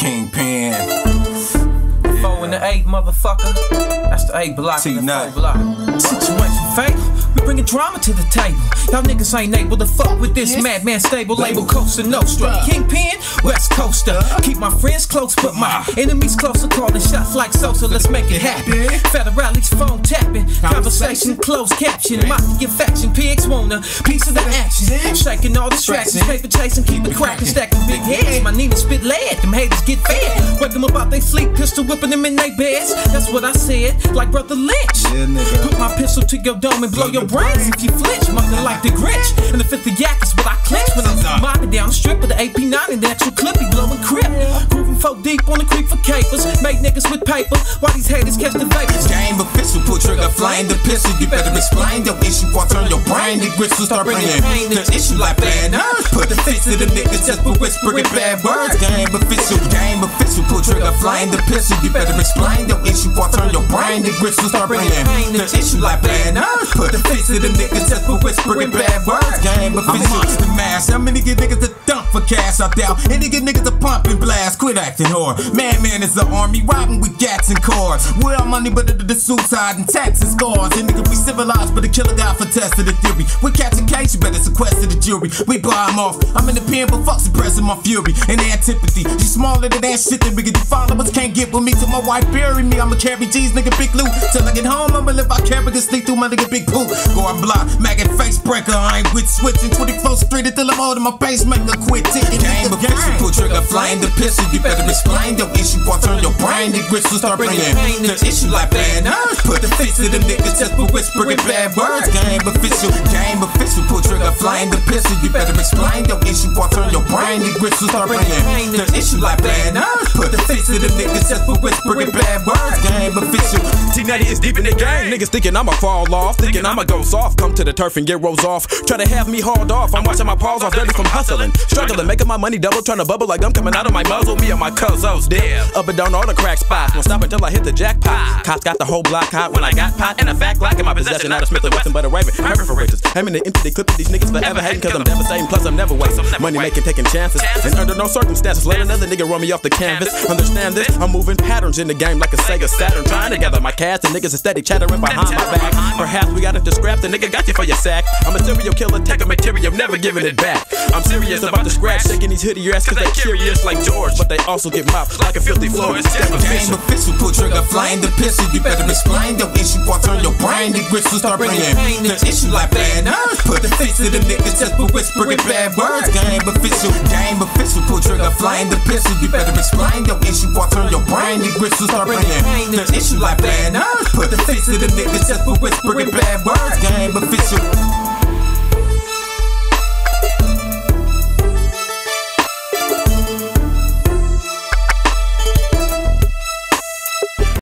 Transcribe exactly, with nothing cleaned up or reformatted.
Kingpin. Four and the eight, motherfucker. That's the eight block and the four block. Situation fatal. We bringing drama to the table. Y'all niggas ain't able to fuck with this madman stable label Costa Nostra. Kingpin, West Coaster. Keep my friends close, but my enemies closer. Calling shots like Sosa. Let's make it happen. Federales phone tapping. Conversation closed caption. Mafia faction. Pigs want a piece of the action. Shaking all distractions. Paper chasing, keep it cracking. Stacking big heads. My Nina spit lead. Them haters get fed. Wake them up out they sleep. Pistol whipping them in they beds. That's what I said. Like Brother Lynch. Put my pistol to your dome and blow your brains if you flinch, mucking like the Grinch. And the fifth of yak is what I clench when I'm mopping down the strip with the A P nine and the actual clip be blowing crip. Grooving folk deep on the creek for capers. Make niggas with paper while these haters catch the vapors. Game official, pull trigger, flying the pistol. You better explain your issue or turn your brain. The gristle start bringing the issue like bad nerves. Put the face to the niggas just for whispering bad words. Game official, game official, pull trigger, flying the pistol. You better explain your issue or turn your brain. The gristle start bringing the issue like bad nerves. Put the face to the niggas just for whispering bad words. Game official, the mask. How many get niggas to dump for cash out there? Any get niggas to pump and blast. Quit acting whore. Man, man is the army riding with gats and cars. Well, money, but the, the, the suicide and taxes scars. And niggas be civilized, but the killer guy for testing the theory. We catch a case, you better sequester the jury. We buy him off. I'm in the pen, but fuck suppressing my fury and antipathy. You smaller than that shit that we get. The followers can't get with me till my wife bury me. I'ma carry G's, nigga, big loot. Till I get home, I'ma live vicariously sleep through my nigga, big poop. Go on block, maggot face breaker. I ain't with switching twenty-fourth street until I'm holding my pacemaker. Quit ticking. Game official, pull trigger, flying the pistol. You better explain your issue or turn your brain. The gristle start bringing the issue like bad nerves. Put the face to the niggas just for whispering bad words. Game official, game official, pull trigger, flying the pistol. You better explain your issue or turn your brain. The gristle start bringing the issue like bad nerves. Put the face to the niggas just for whispering bad words. Game official. T ninety is deep in the game. Niggas thinking I'ma fall off, thinking I'ma go soft. Come to the turf and get rolls off. Try to have me hauled off. I'm watching my paws off, dirty from hustling, struggling, making my money double, trying to bubble like I'm coming out of my muzzle. Me and my cousins dead, up and down all the crack spots. Won't stop until I hit the jackpot. Cops got the whole block hot when I got pot, and a fat Glock in my possession. Not a Smith and Wesson, but a Raven. Perforators, aiming to empty the clip of these niggas forever hating, cause I'm devastating. Plus I'm never wasting money making, taking chances, and under no circumstances let another nigga run me off the canvas. Understand this? I'm moving patterns in the game like a Sega Saturn, trying to gather my cast and niggas are steady chattering behind my back. Perhaps we got it to scrap. The nigga got you for your sack. I'm a serial killer, taking material, never giving it back. I'm serious about the scratch, shaking these hoodie ass cause they curious like George, but they also get mopped like a filthy floor. It's game official. official, pull trigger, flying the pistol. You better explain your issue or turn your brain. The gristle start bringing the issue like bad nerves. Put the face to the niggas just for whispering bad words. Game official, game official, pull trigger, flying the pistol. You better explain your issue or turn your brain. The gristle start bringing the issue like bad nerves. Put the face to the niggas just for whispering bad words. Game official.